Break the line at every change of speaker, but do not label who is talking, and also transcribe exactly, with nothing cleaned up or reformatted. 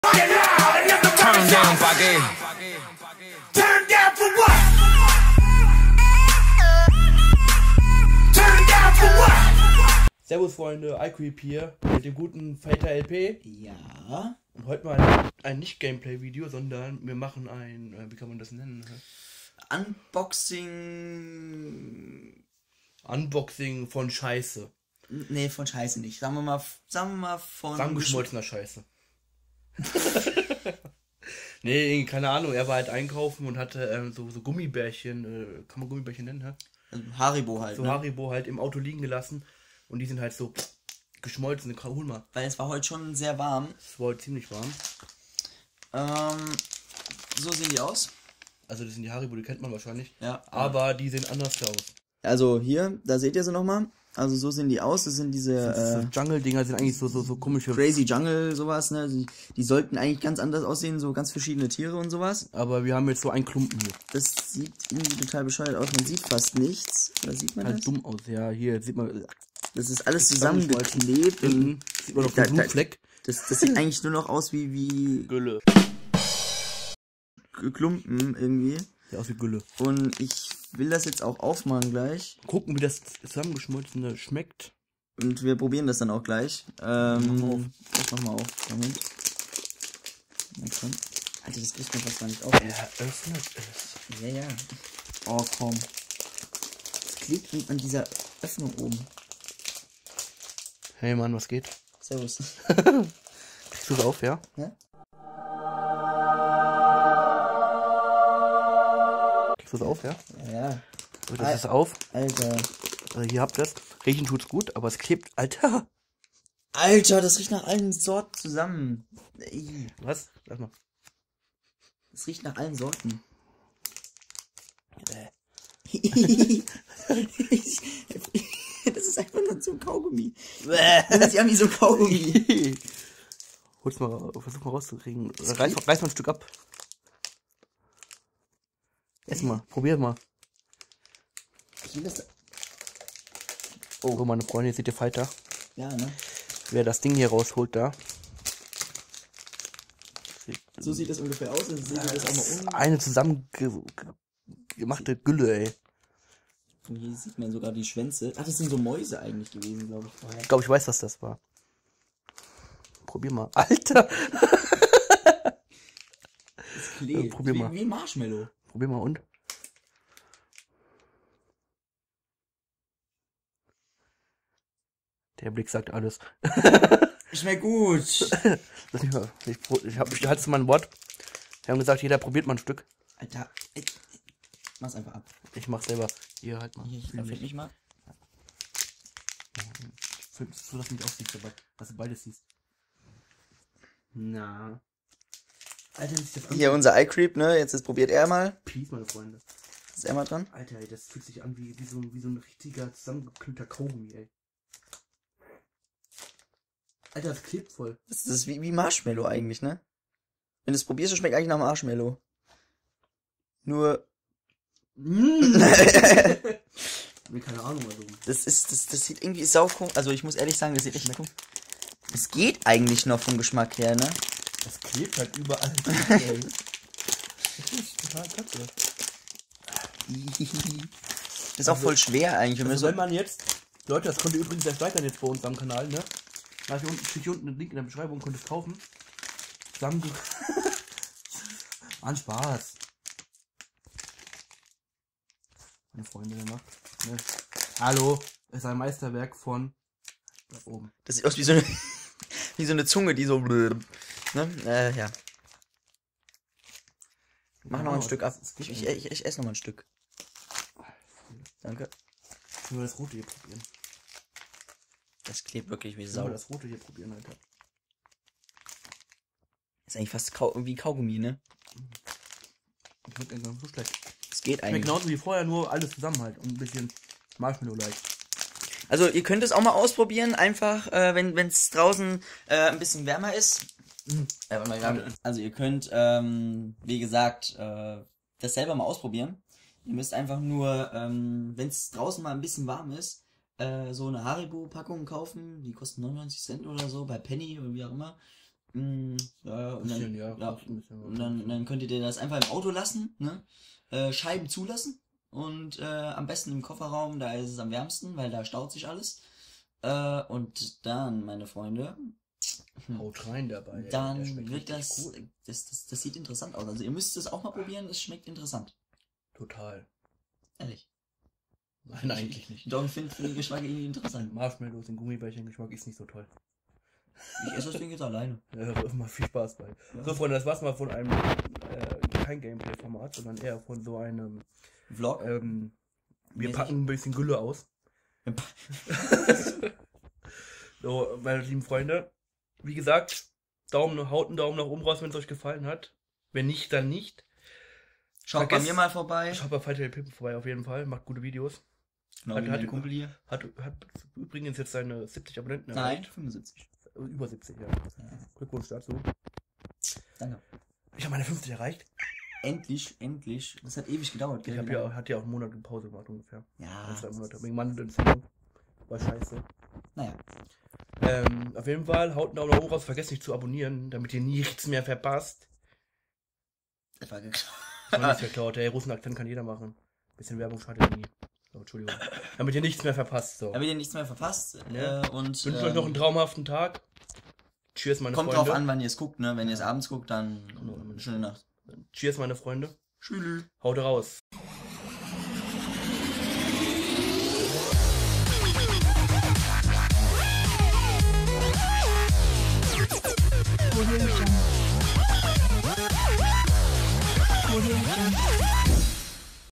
Turn down, Bagay.
Turn down for what? Turn down for what?
Servus Freunde, iCreep hier mit dem guten Fighter L P.
Ja.
Und heute mal ein, ein Nicht-Gameplay-Video, sondern wir machen ein, äh, wie kann man das nennen?
Unboxing.
Unboxing von Scheiße.
Nee, von Scheiße nicht. Sagen wir mal, sagen wir mal von.
Zusammengeschmolzener Scheiße. Nee, keine Ahnung, er war halt einkaufen und hatte ähm, so, so Gummibärchen, äh, kann man Gummibärchen nennen, hä?
Also Haribo halt.
So
ne?
Haribo halt im Auto liegen gelassen und die sind halt so geschmolzen. Hol mal.
Weil es war heute schon sehr warm.
Es war heute ziemlich warm.
Ähm, so sehen die aus.
Also das sind die Haribo, die kennt man wahrscheinlich.
Ja.
Aber die sehen anders aus.
Also hier, da seht ihr sie nochmal. Also so sehen die aus. Das sind diese
Diese
äh,
Jungle-Dinger sind eigentlich so, so, so komische.
Crazy Jungle, sowas, ne? Die, die sollten eigentlich ganz anders aussehen, so ganz verschiedene Tiere und sowas.
Aber wir haben jetzt so einen Klumpen hier.
Das sieht irgendwie total bescheuert aus. Man sieht fast nichts. Oder sieht man
Halt
das?
dumm aus, ja. Hier sieht man.
Das ist alles zusammengeklebt.
Hinten
Und
sieht man noch
da-
den
da-
Blutfleck.
das, das sieht eigentlich nur noch aus wie, wie
Gülle.
Klumpen irgendwie.
Sieht aus wie Gülle.
Und ich will das jetzt auch aufmachen gleich.
Gucken, wie das zusammengeschmolzene schmeckt.
Und wir probieren das dann auch gleich. Ähm, ich mach mal auf. Moment. Na komm. Alter, das kriegt man fast gar nicht auf.
Er öffnet es.
Ja, ja. Oh, komm. Das klebt an- an dieser Öffnung oben.
Hey Mann, was geht?
Servus.
Kriegst du es auf, ja?
Ja?
Kriegst du es auf, ja?
Ja, ja.
So, das ist auf.
Alter.
Also hier habt ihr es. Riechen tut's gut, aber es klebt. Alter!
Alter, das riecht nach allen Sorten zusammen. Ey,
Was? Lass mal.
das riecht nach allen Sorten.
Äh.
Das ist einfach nur so ein Kaugummi. Das ist ja wie so ein Kaugummi.
Hol's mal, ra- versuch mal rauszukriegen. Reiß, reiß mal ein Stück ab. Ess mal, probier mal.
Ich will das.
Oh, meine Freunde, jetzt seht ihr Fighter.
Ja, ne?
Wer das Ding hier rausholt da.
So sieht das ungefähr aus. Also seht ihr das auch mal um.
Eine zusammengemachte Gülle, ey.
Und hier sieht man sogar die Schwänze. Ach, das sind so Mäuse eigentlich gewesen, glaube ich.
Ich glaube, ich weiß, was das war. Probier mal. Alter!
Das klebt.
Ja, probier
wie,
mal.
Wie Marshmallow.
Probier mal und. Der Blick sagt alles.
Schmeckt gut.
Lass mich mal. Ich, pro- ich, hab, ich halte mal ein Wort. Wir haben gesagt, jeder probiert mal ein Stück.
Alter. Ich, mach's einfach ab.
Ich mach's selber. Hier, halt mal.
Hier, ich
Film
find
mich.
mich mal.
Film- So, dass du mich auch siehst dabei. Dass du beides siehst. Na. Alter, wie sich das
Hier unser iCreep, ne? Jetzt ist, probiert er mal.
Peace, meine Freunde.
Ist er mal dran?
Alter, ey, das fühlt sich an wie, wie, so, wie so ein richtiger zusammengeknüllter Kaugummi, ey. Alter, das klebt voll.
Das ist wie, wie Marshmallow eigentlich, ne? Wenn du es probierst, schmeckt eigentlich nach Marshmallow. Nur.
Mm. Nee, keine Ahnung, also.
Das ist, das, das sieht irgendwie saukomisch. Also ich muss ehrlich sagen, das sieht echt komisch. Es geht eigentlich noch vom Geschmack her, ne?
Das klebt halt überall. Ey. Das ist total kacke.
Das ist auch voll schwer eigentlich. Wenn wir
Also
so
wenn man jetzt, Leute, das könnt ihr übrigens erst weiter jetzt bei uns am Kanal, ne? Da ich unten, steht hier unten einen Link in der Beschreibung, könnt ihr es kaufen. Zusammen. An Spaß. Meine Freunde gemacht. Ne? Hallo, es ist ein Meisterwerk von da oben.
Das sieht aus wie so eine, wie so eine Zunge, die so. Ne? Äh, ja. Mach noch ein Stück ab. Ich, ich, ich, ich esse noch mal ein Stück. Danke.
Ich will das rote hier probieren.
Das klebt wirklich wie
Ich will
Sau.
das rote hier probieren, Alter.
Ist eigentlich fast Kau wie Kaugummi, ne?
Ich schmeckt eigentlich gar nicht so schlecht.
Es geht
Schmeckt
eigentlich.
genauso wie vorher, nur alles zusammen halt. Und ein bisschen Marshmallow-like.
Also ihr könnt es auch mal ausprobieren, einfach, äh, wenn es draußen äh, ein bisschen wärmer ist.
Mhm.
Äh, warte mal, ja. Also ihr könnt, ähm, wie gesagt, äh, das selber mal ausprobieren. Ihr müsst einfach nur, ähm, wenn es draußen mal ein bisschen warm ist, äh, so eine Haribo-Packung kaufen. Die kosten neunundneunzig Cent oder so, bei Penny oder wie auch immer. Mm, ja, und dann,
Bisschen, ja,
ja,
kostet ein bisschen was.
und dann, dann könnt ihr dir das einfach im Auto lassen, ne? Äh, Scheiben zulassen und äh, am besten im Kofferraum, da ist es am wärmsten, weil da staut sich alles. Äh, und dann, meine Freunde,
Haut rein dabei. ey. Der
dann
schmeckt
wird
richtig
das,
cool.
das, das, das sieht interessant aus. Also ihr müsst es auch mal probieren, es schmeckt interessant.
Total.
Ehrlich.
Nein, eigentlich nicht.
Doch, ich finde find den Geschmack irgendwie interessant.
Marshmallows und Gummibärchen-Geschmack ist nicht so toll.
Ich esse das Ding jetzt alleine.
Ja, immer viel Spaß bei.
Ja.
So, Freunde, das war's mal von einem, äh, kein Gameplay-Format, sondern eher von so einem,
Vlog?
ähm, wir
Mäßig.
packen ein bisschen Gülle aus. So, meine lieben Freunde, wie gesagt, Daumen, haut einen Daumen nach oben raus, wenn es euch gefallen hat. Wenn nicht, dann nicht.
Schaut bei
Vergesst-
mir mal vorbei.
Schaut bei Fighter Pippen vorbei auf jeden Fall, macht gute Videos.
Genau,
Hat-
wie
hat-
mein Kumpel hier.
Hat, hat übrigens jetzt seine siebzig Abonnenten
Nein,
erreicht.
fünfundsiebzig.
Über siebzig, ja.
Ja.
Glückwunsch dazu.
Danke.
Ich habe meine fünfzig erreicht.
Endlich, endlich. Das hat ewig gedauert,
Ich
gell?
habe ja, hatte ja auch einen Monat Pause gemacht ungefähr.
Ja.
Ein, zwei Monate. Wegen Mandelentzündung. War scheiße.
Naja.
Ähm, auf jeden Fall, haut einen Daumen nach oben raus, vergesst nicht zu abonnieren, damit ihr nichts mehr verpasst.
Das war geklaut.
Das war nicht geklaut, der Russenakzent kann jeder machen. Bisschen Werbung schadet nie. So, Entschuldigung. Damit ihr nichts mehr verpasst. So.
Damit ihr nichts mehr verpasst.
Ja.
Äh, und
Ich wünsche euch noch einen
ähm,
traumhaften Tag. Cheers, meine
kommt
Freunde.
drauf an, wann ihr es guckt, ne? Wenn ihr es abends guckt, dann
Genau.
schöne Nacht.
Cheers, meine Freunde.
Tschüss.
Haut raus.